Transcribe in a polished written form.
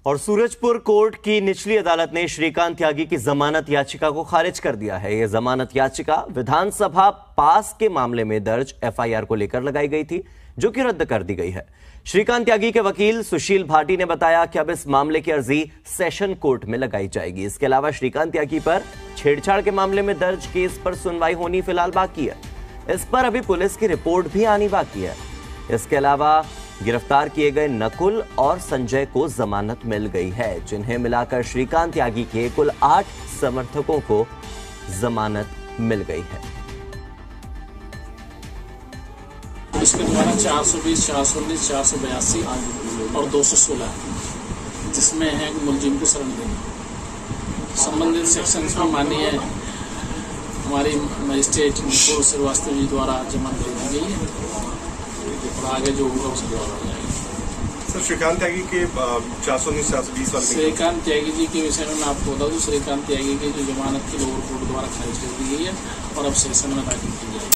और सूरजपुर कोर्ट की निचली अदालत ने श्रीकांत त्यागी की जमानत याचिका को खारिज कर दिया है। यह जमानत याचिका विधानसभा पास के मामले में दर्ज एफआईआर को लेकर लगाई गई थी, जो कि रद्द कर दी गई है। श्रीकांत त्यागी के वकील सुशील भाटी ने बताया कि अब इस मामले की अर्जी सेशन कोर्ट में लगाई जाएगी। इसके अलावा श्रीकांत त्यागी पर छेड़छाड़ के मामले में दर्ज केस पर सुनवाई होनी फिलहाल बाकी है। इस पर अभी पुलिस की रिपोर्ट भी आनी बाकी है। इसके अलावा गिरफ्तार किए गए नकुल और संजय को जमानत मिल गई है, जिन्हें मिलाकर श्रीकांत त्यागी के कुल 8 समर्थकों को जमानत मिल गई है। इसके द्वारा 420, 419, 482 और 216 जिसमें है मुलजिम को शरण देना। संबंधित सेक्शंस में माननीय हमारी मजिस्ट्रेट नुपुर श्रीवास्तव जी द्वारा जमानत दे दी गई है और आगे जो होगा उसके द्वारा हो जाएगा। सर, श्रीकांत त्यागी के 419, 420 वाले श्रीकांत त्यागी जी के विषय में मैं आपको बता दूं, श्रीकांत त्यागी की जो जमानत की लोअर कोर्ट द्वारा खारिज कर दी गई है और अब सेशन में दाखिल की जाएगी।